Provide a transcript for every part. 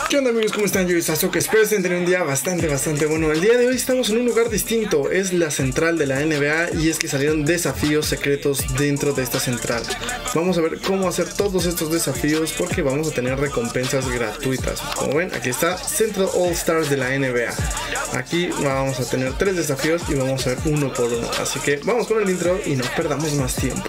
¿Qué onda, amigos? ¿Cómo están? Yo soy Sasuke. Espero estén teniendo un día bastante bueno. El día de hoy estamos en un lugar distinto. Es la central de la NBA y es que salieron desafíos secretos dentro de esta central. Vamos a ver cómo hacer todos estos desafíos porque vamos a tener recompensas gratuitas. Como ven, aquí está Central All Stars de la NBA. Aquí vamos a tener 3 desafíos y vamos a ver uno por uno. Así que vamos con el intro y no perdamos más tiempo.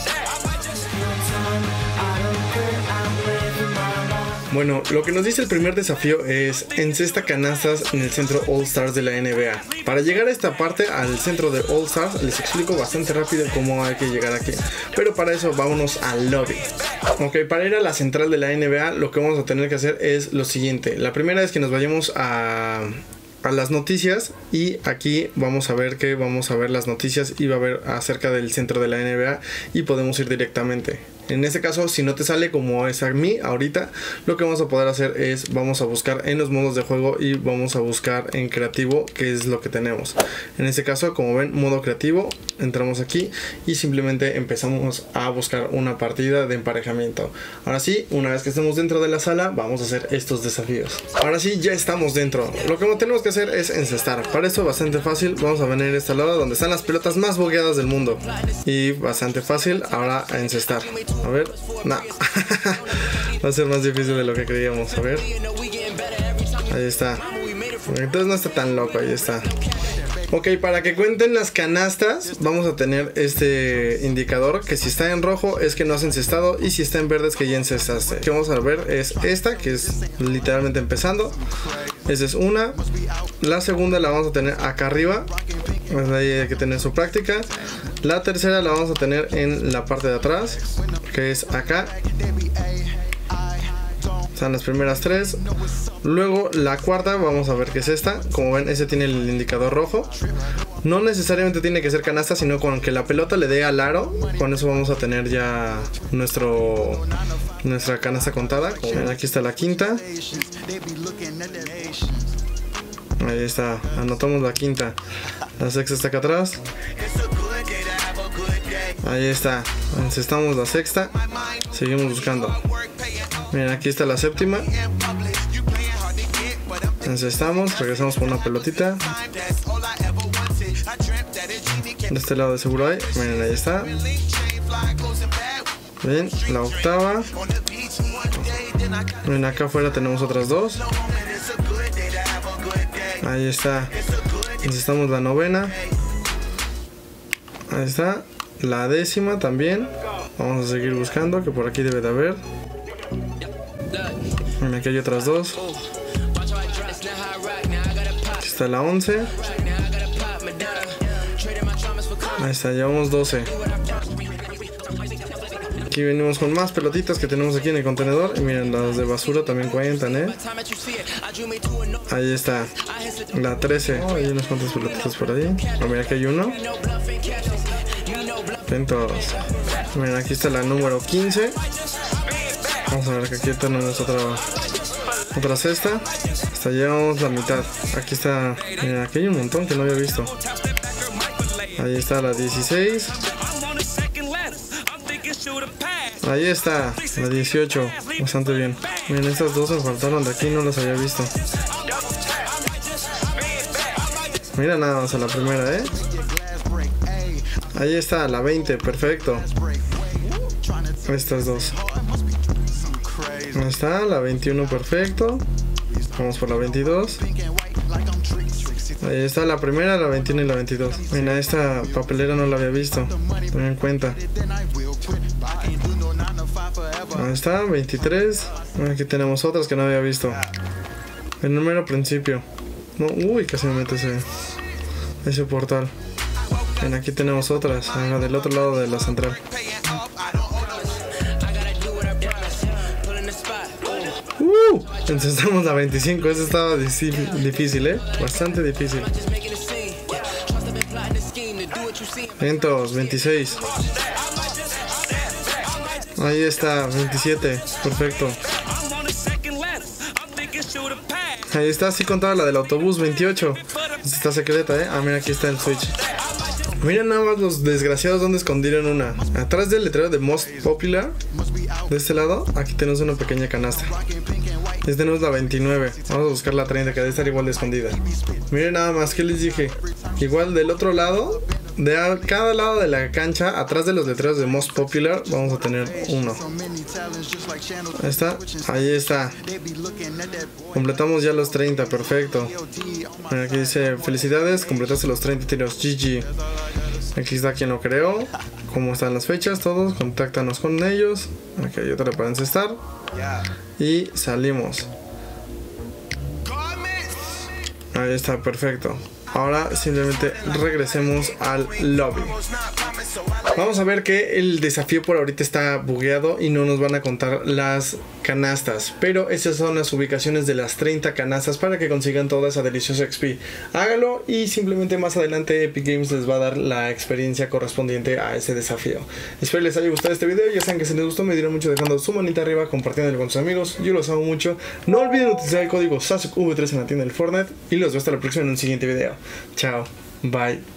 Bueno, lo que nos dice el primer desafío es encesta canastas en el centro All Stars de la NBA. Para llegar a esta parte, al centro de All Stars, les explico bastante rápido cómo hay que llegar aquí. Pero para eso vámonos al lobby. Ok, para ir a la central de la NBA, lo que vamos a tener que hacer es lo siguiente. La primera es que nos vayamos a las noticias y aquí vamos a ver que vamos a ver las noticias y va a ver acerca del centro de la NBA y podemos ir directamente. En este caso, si no te sale como es a mí ahorita, lo que vamos a poder hacer es vamos a buscar en los modos de juego y vamos a buscar en creativo, que es lo que tenemos. En este caso, como ven, modo creativo, entramos aquí y simplemente empezamos a buscar una partida de emparejamiento. Ahora sí, una vez que estemos dentro de la sala, vamos a hacer estos desafíos. Ahora sí, ya estamos dentro. Lo que tenemos que hacer es encestar. Para esto bastante fácil, vamos a venir a esta lado donde están las pelotas más bugueadas del mundo. Y bastante fácil, ahora a encestar. A ver, no. Va a ser más difícil de lo que creíamos. A ver. Ahí está. Entonces no está tan loco, ahí está. Ok, para que cuenten las canastas, vamos a tener este indicador que si está en rojo es que no has encestado y si está en verde es que ya encestaste. Lo que vamos a ver es esta, que es literalmente empezando. Esa es una. La segunda la vamos a tener acá arriba. Pues ahí hay que tener su práctica. La tercera la vamos a tener en la parte de atrás, que es acá. Están las primeras 3. Luego la cuarta vamos a ver que es esta. Como ven, ese tiene el indicador rojo. No necesariamente tiene que ser canasta, sino con que la pelota le dé al aro. Con eso vamos a tener ya nuestra canasta contada. Como ven, aquí está la quinta. Ahí está, anotamos la quinta. La sexta está acá atrás. Ahí está, encestamos la sexta. Seguimos buscando. Miren, aquí está la séptima. Encestamos, regresamos con una pelotita. De este lado de seguro hay. Miren, ahí está. Bien, la octava. Miren, acá afuera tenemos otras 2. Ahí está. Necesitamos la novena. Ahí está. La 10ª también. Vamos a seguir buscando, que por aquí debe de haber. Miren, aquí hay otras 2. Aquí está la 11. Ahí está, llevamos 12. Aquí venimos con más pelotitas que tenemos aquí en el contenedor. Y miren, las de basura también cuentan, Ahí está. La 13. Oh, hay unas cuantas pelotitas por ahí. Oh, mira, aquí hay uno. Ven todos. Miren, aquí está la número 15. Vamos a ver que aquí tenemos otra cesta. Hasta llevamos la mitad. Aquí está. Miren, aquí hay un montón que no había visto. Ahí está la 16. Ahí está, la 18, bastante bien. Miren, estas 2 me faltaron de aquí, no las había visto. Mira nada más a la primera, Ahí está, la 20, perfecto. Estas 2. Ahí está, la 21, perfecto. Vamos por la 22. Ahí está la primera, la 21 y la 22. Mira, esta papelera no la había visto. Ten en cuenta. Ahí está, 23. Aquí tenemos otras que no había visto. El número principio. No, uy, casi me mete ese portal. Bien, aquí tenemos otras. Del otro lado de la central. Encestamos la 25. Esa estaba difícil, bastante difícil. Entonces, 26. Ahí está, 27. Perfecto. Ahí está, sí contaba la del autobús, 28. Esta está secreta, Ah, mira, aquí está el switch. Miren nada más los desgraciados donde escondieron una. Atrás del letrero de Most Popular, de este lado, aquí tenemos una pequeña canasta. Ya tenemos la 29. Vamos a buscar la 30, que debe estar igual de escondida. Miren nada más, que les dije. Igual del otro lado, de cada lado de la cancha, atrás de los letreros de Most Popular, vamos a tener uno. Ahí está, ahí está. Completamos ya los 30, perfecto. Mira, aquí dice, felicidades, completaste los 30 tiros, GG. Aquí está quien lo creó. Cómo están las fechas, todos, contáctanos con ellos. Aquí hay otra para encestar. Y salimos. Ahí está, perfecto. Ahora simplemente regresemos al lobby. Vamos a ver que el desafío por ahorita está bugueado y no nos van a contar las canastas, pero esas son las ubicaciones de las 30 canastas para que consigan toda esa deliciosa XP. Hágalo y simplemente más adelante Epic Games les va a dar la experiencia correspondiente a ese desafío. Espero les haya gustado este video. Ya saben que si les gustó me dirán mucho dejando su manita arriba, compartiéndolo con sus amigos. Yo los amo mucho. No olviden utilizar el código SASUKV3 en la tienda del Fortnite y los veo hasta la próxima en un siguiente video. Chao, bye.